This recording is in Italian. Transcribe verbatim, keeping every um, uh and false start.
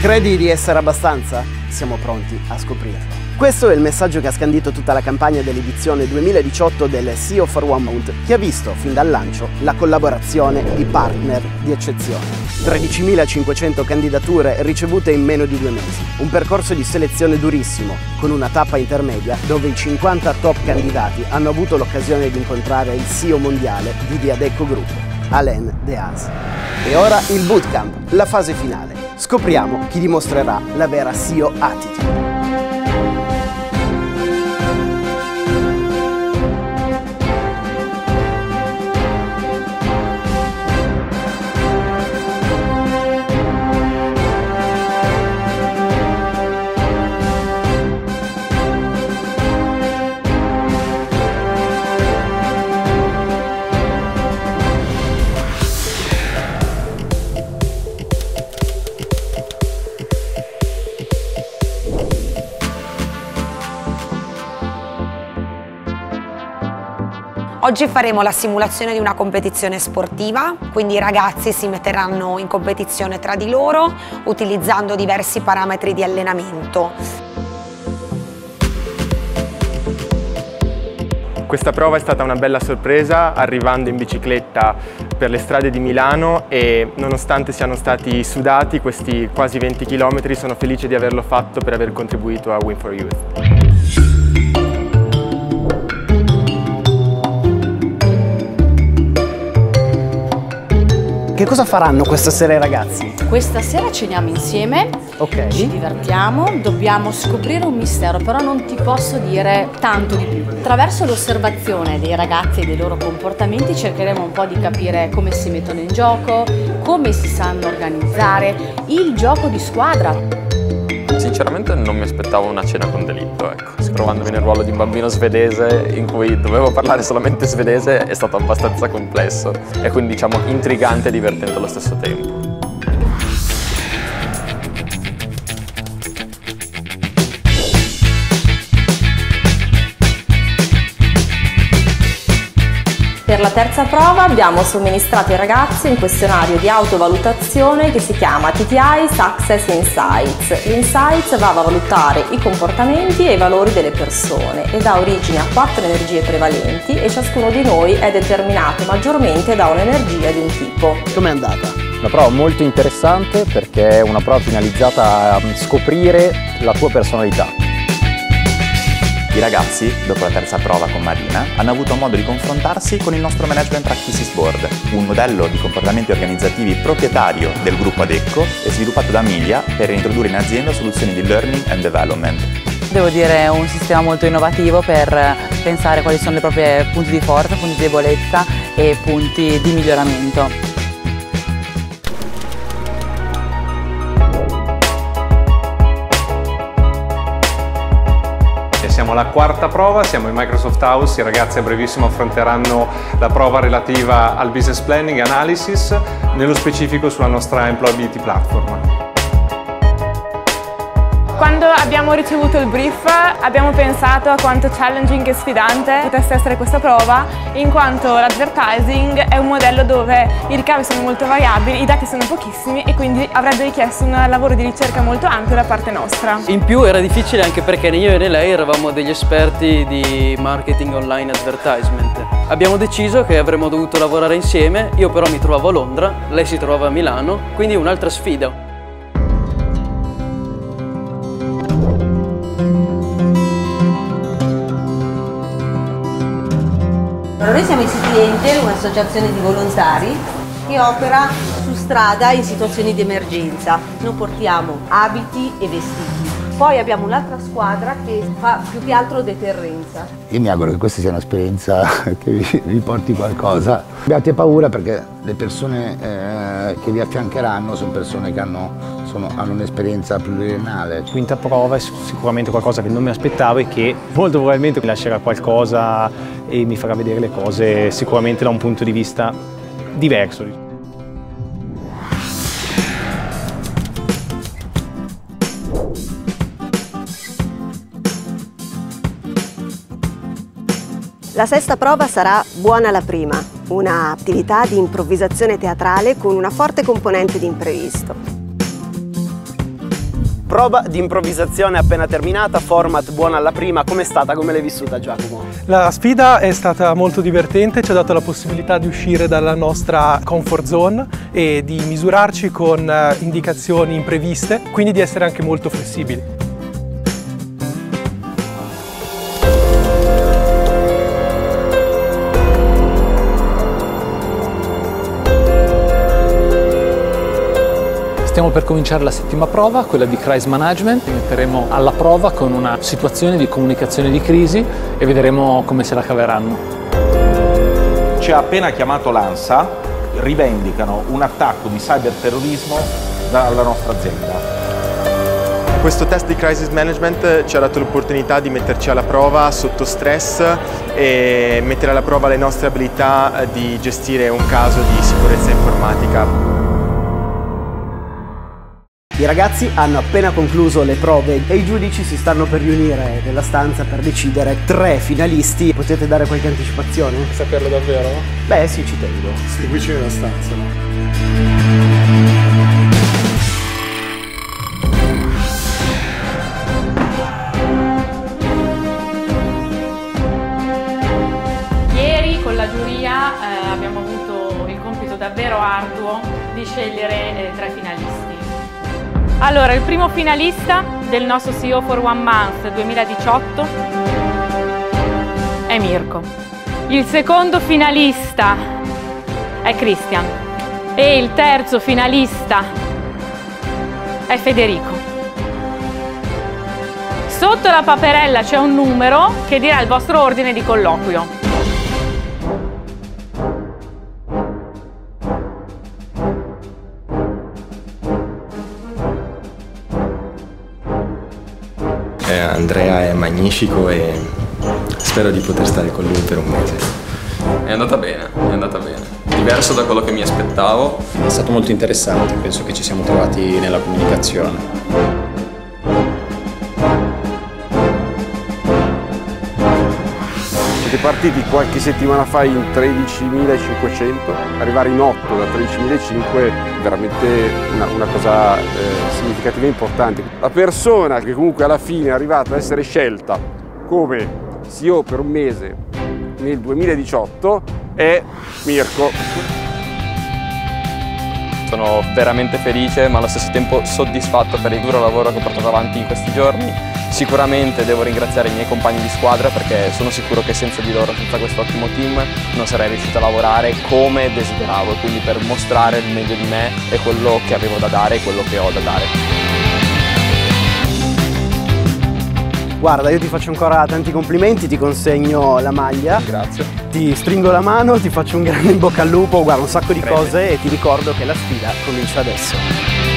Credi di essere abbastanza? Siamo pronti a scoprirlo. Questo è il messaggio che ha scandito tutta la campagna dell'edizione duemiladiciotto del C E O for One Month, che ha visto fin dal lancio la collaborazione di partner di eccezione. tredicimilacinquecento candidature ricevute in meno di due mesi. Un percorso di selezione durissimo, con una tappa intermedia dove i cinquanta top candidati hanno avuto l'occasione di incontrare il C E O mondiale di The Adecco Group, Alain Dehaze. E ora il bootcamp, la fase finale. Scopriamo chi dimostrerà la vera C E O attitude. Oggi faremo la simulazione di una competizione sportiva, quindi i ragazzi si metteranno in competizione tra di loro utilizzando diversi parametri di allenamento. Questa prova è stata una bella sorpresa, arrivando in bicicletta per le strade di Milano e nonostante siano stati sudati questi quasi venti chilometri, sono felice di averlo fatto per aver contribuito a Win for Youth. Che cosa faranno questa sera i ragazzi? Questa sera ceniamo insieme, Ok. ci divertiamo, dobbiamo scoprire un mistero, però non ti posso dire tanto di più. Attraverso l'osservazione dei ragazzi e dei loro comportamenti cercheremo un po' di capire come si mettono in gioco, come si sanno organizzare, il gioco di squadra. Sinceramente non mi aspettavo una cena con delitto, ecco. Trovandomi nel ruolo di un bambino svedese in cui dovevo parlare solamente svedese è stato abbastanza complesso e quindi diciamo intrigante e divertente allo stesso tempo. Per la terza prova abbiamo somministrato ai ragazzi un questionario di autovalutazione che si chiama T T I Success Insights. L'Insights va a valutare i comportamenti e i valori delle persone e dà origine a quattro energie prevalenti e ciascuno di noi è determinato maggiormente da un'energia di un tipo. Com'è andata? Una prova molto interessante perché è una prova finalizzata a scoprire la tua personalità. I ragazzi, dopo la terza prova con Marina, hanno avuto modo di confrontarsi con il nostro Management Practices Board, un modello di comportamenti organizzativi proprietario del gruppo Adecco e sviluppato da Emilia per introdurre in azienda soluzioni di learning and development. Devo dire è un sistema molto innovativo per pensare quali sono i propri punti di forza, punti di debolezza e punti di miglioramento. Siamo alla quarta prova, siamo in Microsoft House, i ragazzi a brevissimo affronteranno la prova relativa al Business Planning Analysis, nello specifico sulla nostra Employability Platform. Quando abbiamo ricevuto il brief abbiamo pensato a quanto challenging e sfidante potesse essere questa prova, in quanto l'advertising è un modello dove i ricavi sono molto variabili, i dati sono pochissimi e quindi avrebbe richiesto un lavoro di ricerca molto ampio da parte nostra. In più era difficile anche perché né io né lei eravamo degli esperti di marketing online advertisement. Abbiamo deciso che avremmo dovuto lavorare insieme, io però mi trovavo a Londra, lei si trovava a Milano, quindi un'altra sfida. Noi siamo i Citiente, un'associazione di volontari che opera su strada in situazioni di emergenza. Noi portiamo abiti e vestiti. Poi abbiamo un'altra squadra che fa più che altro deterrenza. Io mi auguro che questa sia un'esperienza che vi, vi porti qualcosa. Abbiate paura perché le persone eh, che vi affiancheranno sono persone che hanno, sono, hanno un'esperienza pluriennale. Quinta prova è sicuramente qualcosa che non mi aspettavo e che molto probabilmente mi lascerà qualcosa e mi farà vedere le cose sicuramente da un punto di vista diverso. La sesta prova sarà Buona la prima, un'attività di improvvisazione teatrale con una forte componente di imprevisto. Prova di improvvisazione appena terminata, format buona alla prima, com'è stata, come l'hai vissuta Giacomo? La sfida è stata molto divertente, ci ha dato la possibilità di uscire dalla nostra comfort zone e di misurarci con indicazioni impreviste, quindi di essere anche molto flessibili. Stiamo per cominciare la settima prova, quella di Crisis Management. Ci metteremo alla prova con una situazione di comunicazione di crisi e vedremo come se la caveranno. Ci ha appena chiamato l'ANSA, rivendicano un attacco di cyberterrorismo dalla nostra azienda. Questo test di Crisis Management ci ha dato l'opportunità di metterci alla prova sotto stress e mettere alla prova le nostre abilità di gestire un caso di sicurezza informatica. I ragazzi hanno appena concluso le prove e i giudici si stanno per riunire nella stanza per decidere tre finalisti. Potete dare qualche anticipazione? Saperlo davvero? Beh sì, ci tengo. Sei vicino alla stanza, no? Ieri con la giuria eh, abbiamo avuto il compito davvero arduo di scegliere eh, tre finalisti. Allora, il primo finalista del nostro C E O for One Month duemiladiciotto è Mirko. Il secondo finalista è Christian e il terzo finalista è Federico. Sotto la paperella c'è un numero che dirà il vostro ordine di colloquio. Andrea è magnifico e spero di poter stare con lui per un mese. È andata bene, è andata bene. Diverso da quello che mi aspettavo. È stato molto interessante, penso che ci siamo trovati nella comunicazione. Siete partiti qualche settimana fa in tredicimilacinquecento, arrivare in otto da tredicimilacinquecento è veramente una, una cosa eh, significativa e importante. La persona che comunque alla fine è arrivata ad essere scelta come C E O per un mese nel duemiladiciotto è Mirko. Sono veramente felice ma allo stesso tempo soddisfatto per il duro lavoro che ho portato avanti in questi giorni. Sicuramente devo ringraziare i miei compagni di squadra perché sono sicuro che senza di loro, senza questo ottimo team, non sarei riuscito a lavorare come desideravo, quindi per mostrare il meglio di me e quello che avevo da dare e quello che ho da dare. Guarda, io ti faccio ancora tanti complimenti, ti consegno la maglia. Grazie. Ti stringo la mano, ti faccio un grande in bocca al lupo, guarda, un sacco di Prende. cose e ti ricordo che la sfida comincia adesso.